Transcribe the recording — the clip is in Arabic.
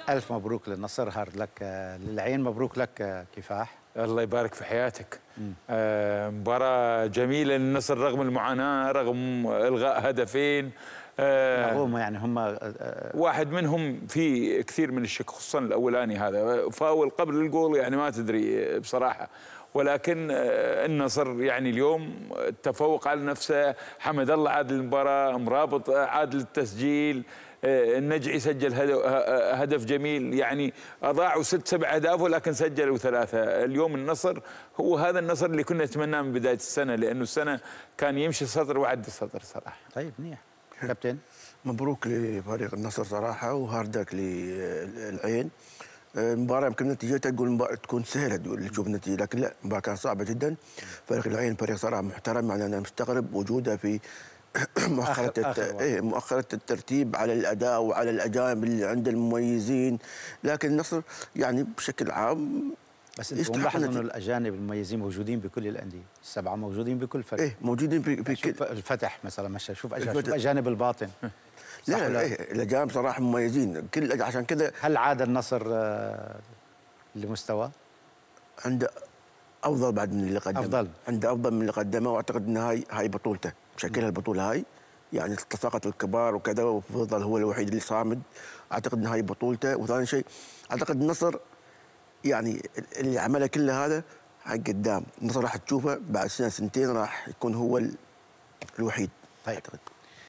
ألف مبروك للنصر، هارد لك للعين، مبروك لك كفاح. الله يبارك في حياتك. مباراة جميلة للنصر رغم المعاناة، رغم إلغاء هدفين. رغم يعني هم واحد منهم في كثير من الشك، خصوصا الأولاني هذا فاول قبل الجول، يعني ما تدري بصراحة. ولكن النصر يعني اليوم تفوق على نفسه. حمد الله عاد المباراة، مرابط عاد للتسجيل، النجعي سجل هدف جميل، يعني أضاعوا 6-7 أهداف ولكن سجلوا 3. اليوم النصر هو هذا النصر اللي كنا نتمناه من بداية السنة، لأنه السنة كان يمشي سطر وعد السطر صراحة. طيب منيح كابتن. مبروك لفريق النصر صراحة، وهاردك للعين. المباراة يمكن نتيجتها تكون سهلة اللي تشوف النتيجة، لكن لا، المباراة كانت صعبة جدا. فريق العين فريق صراحة محترم، يعني أنا مستغرب وجوده في مؤخرة الترتيب على الأداء وعلى الأجانب اللي عند المميزين. لكن النصر يعني بشكل عام بس انتم ملاحظ انه الاجانب المميزين موجودين بكل الانديه، السبعه موجودين بكل فريق. ايه موجودين في شوف الفتح مثلا، مشى شوف اجانب الباطن. لا الاجانب صراحه مميزين عشان كذا. هل عاد النصر لمستوى؟ عنده افضل بعد من اللي قدمه، عنده افضل من اللي قدمه، واعتقد ان هاي بطولته، شكلها البطوله هاي، يعني اتفقت الكبار وكذا، وفضل هو الوحيد اللي صامد. اعتقد ان هاي بطولته. وثاني شيء اعتقد النصر يعني اللي عمله كله هذا قدام النصر راح تشوفه بعد سنه سنتين، راح يكون هو الوحيد. طيب.